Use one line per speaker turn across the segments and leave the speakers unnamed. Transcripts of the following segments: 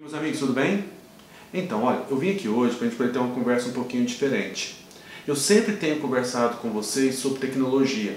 Meus amigos, tudo bem? Então, olha, eu vim aqui hoje para a gente poder ter uma conversa um pouquinho diferente. Eu sempre tenho conversado com vocês sobre tecnologia,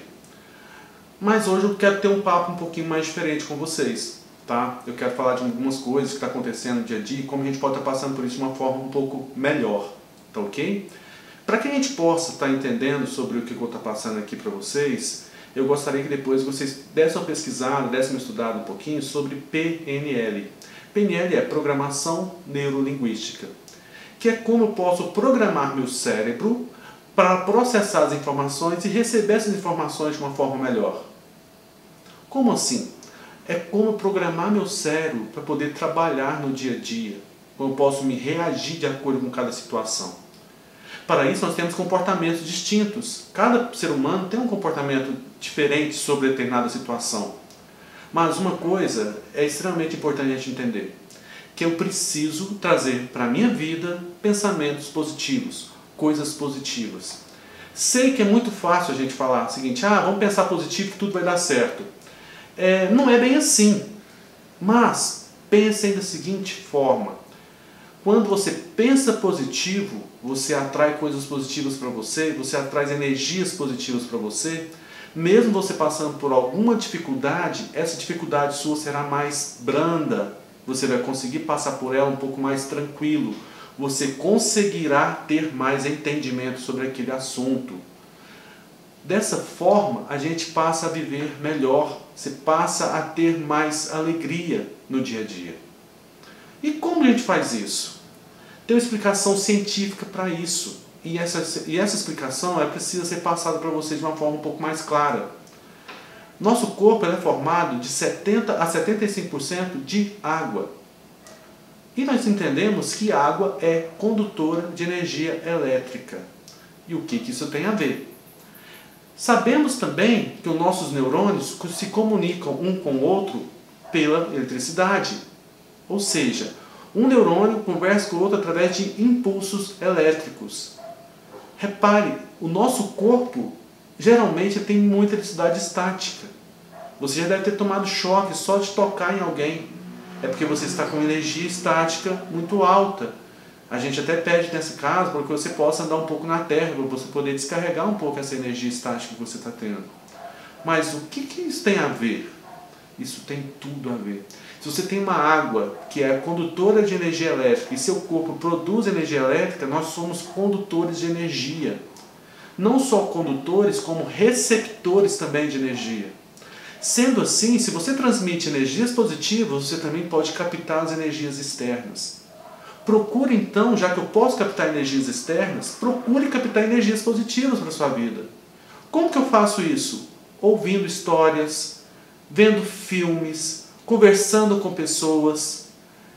mas hoje eu quero ter um papo um pouquinho mais diferente com vocês, tá? Eu quero falar de algumas coisas que estão acontecendo no dia a dia e como a gente pode estar passando por isso de uma forma um pouco melhor, tá ok? Para que a gente possa estar entendendo sobre o que eu vou estar passando aqui para vocês, eu gostaria que depois vocês dessem uma pesquisada, dessem uma estudada um pouquinho sobre PNL. PNL é Programação Neurolinguística, que é como eu posso programar meu cérebro para processar as informações e receber essas informações de uma forma melhor. Como assim? É como programar meu cérebro para poder trabalhar no dia a dia, como eu posso me reagir de acordo com cada situação. Para isso nós temos comportamentos distintos. Cada ser humano tem um comportamento diferente sobre determinada situação. Mas uma coisa é extremamente importante a gente entender, que eu preciso trazer para a minha vida pensamentos positivos, coisas positivas. Sei que é muito fácil a gente falar o seguinte, vamos pensar positivo que tudo vai dar certo. Não é bem assim, mas pensem da seguinte forma, quando você pensa positivo, você atrai coisas positivas para você, você atrai energias positivas para você. Mesmo você passando por alguma dificuldade, essa dificuldade sua será mais branda. Você vai conseguir passar por ela um pouco mais tranquilo. Você conseguirá ter mais entendimento sobre aquele assunto. Dessa forma, a gente passa a viver melhor. Você passa a ter mais alegria no dia a dia. E como a gente faz isso? Tem uma explicação científica para isso. E essa explicação precisa ser passada para vocês de uma forma um pouco mais clara. Nosso corpo é formado de 70% a 75% de água. E nós entendemos que a água é condutora de energia elétrica. E o que isso tem a ver? Sabemos também que os nossos neurônios se comunicam um com o outro pela eletricidade. Ou seja, um neurônio conversa com o outro através de impulsos elétricos. Repare, o nosso corpo geralmente tem muita eletricidade estática. Você já deve ter tomado choque só de tocar em alguém. É porque você está com energia estática muito alta. A gente até pede nesse caso para que você possa andar um pouco na terra, para você poder descarregar um pouco essa energia estática que você está tendo. Mas o que isso tem a ver? Isso tem tudo a ver. Se você tem uma água que é condutora de energia elétrica e seu corpo produz energia elétrica, nós somos condutores de energia. Não só condutores, como receptores também de energia. Sendo assim, se você transmite energias positivas, você também pode captar as energias externas. Procure então, já que eu posso captar energias externas, procure captar energias positivas para a sua vida. Como que eu faço isso? Ouvindo histórias, vendo filmes, conversando com pessoas.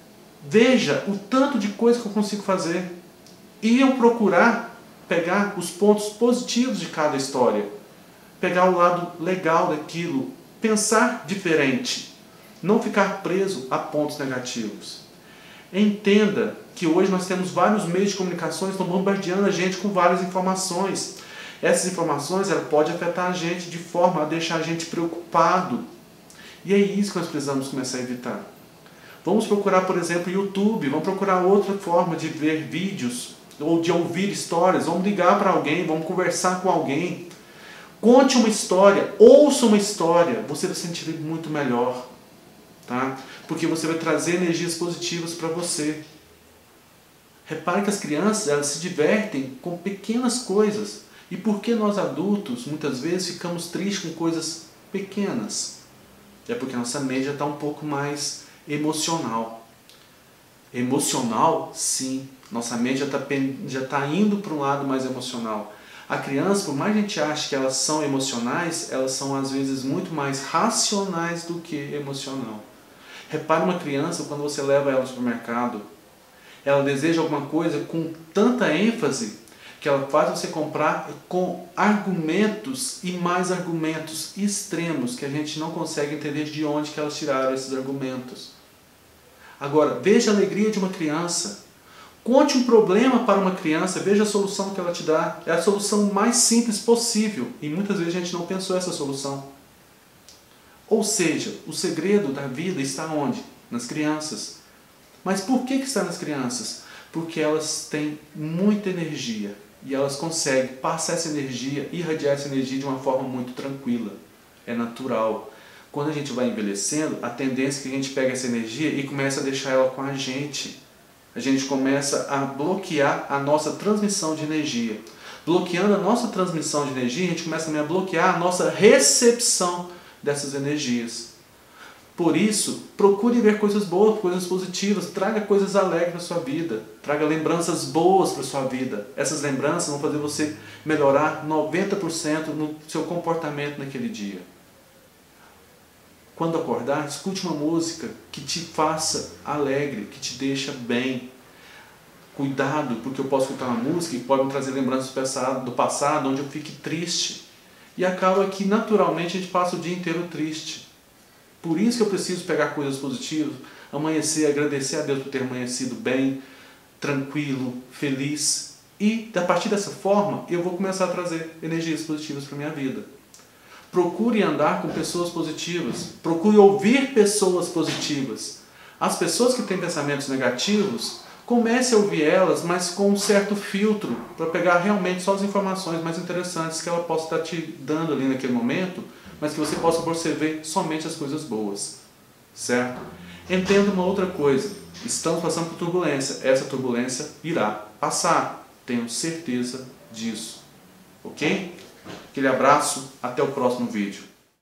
Veja o tanto de coisa que eu consigo fazer. E eu procurar pegar os pontos positivos de cada história. Pegar o lado legal daquilo. Pensar diferente. Não ficar preso a pontos negativos. Entenda que hoje nós temos vários meios de comunicação que estão bombardeando a gente com várias informações. Essas informações podem afetar a gente de forma a deixar a gente preocupado. E é isso que nós precisamos começar a evitar. Vamos procurar, por exemplo, YouTube, vamos procurar outra forma de ver vídeos ou de ouvir histórias, vamos ligar para alguém, vamos conversar com alguém. Conte uma história, ouça uma história, você vai se sentir muito melhor, tá? Porque você vai trazer energias positivas para você. Repare que as crianças elas se divertem com pequenas coisas. E por que nós adultos, muitas vezes, ficamos tristes com coisas pequenas? É porque nossa mente já está um pouco mais emocional. Emocional, sim. Nossa mente já está indo para um lado mais emocional. A criança, por mais que a gente ache que elas são emocionais, elas são às vezes muito mais racionais do que emocional. Repare uma criança quando você leva ela ao supermercado. Ela deseja alguma coisa com tanta ênfase que ela faz você comprar com argumentos e mais argumentos extremos que a gente não consegue entender de onde que elas tiraram esses argumentos. Agora, veja a alegria de uma criança. Conte um problema para uma criança, veja a solução que ela te dá. É a solução mais simples possível e muitas vezes a gente não pensou essa solução. Ou seja, o segredo da vida está onde? Nas crianças. Mas por que está nas crianças? Porque elas têm muita energia e elas conseguem passar essa energia, irradiar essa energia de uma forma muito tranquila. É natural. Quando a gente vai envelhecendo, a tendência é que a gente pega essa energia e começa a deixar ela com a gente. A gente começa a bloquear a nossa transmissão de energia. Bloqueando a nossa transmissão de energia, a gente começa também a bloquear a nossa recepção dessas energias. Por isso, procure ver coisas boas, coisas positivas, traga coisas alegres para a sua vida, traga lembranças boas para a sua vida. Essas lembranças vão fazer você melhorar 90% no seu comportamento naquele dia. Quando acordar, escute uma música que te faça alegre, que te deixa bem. Cuidado, porque eu posso escutar uma música que pode me trazer lembranças do passado, onde eu fique triste. E acaba que naturalmente a gente passa o dia inteiro triste. Por isso que eu preciso pegar coisas positivas, amanhecer, agradecer a Deus por ter amanhecido bem, tranquilo, feliz. E a partir dessa forma eu vou começar a trazer energias positivas para a minha vida. Procure andar com pessoas positivas, procure ouvir pessoas positivas. As pessoas que têm pensamentos negativos, comece a ouvir elas, mas com um certo filtro, para pegar realmente só as informações mais interessantes que ela possa estar te dando ali naquele momento, mas que você possa perceber somente as coisas boas, certo? Entenda uma outra coisa, estamos passando por turbulência, essa turbulência irá passar, tenho certeza disso, ok? Aquele abraço, até o próximo vídeo.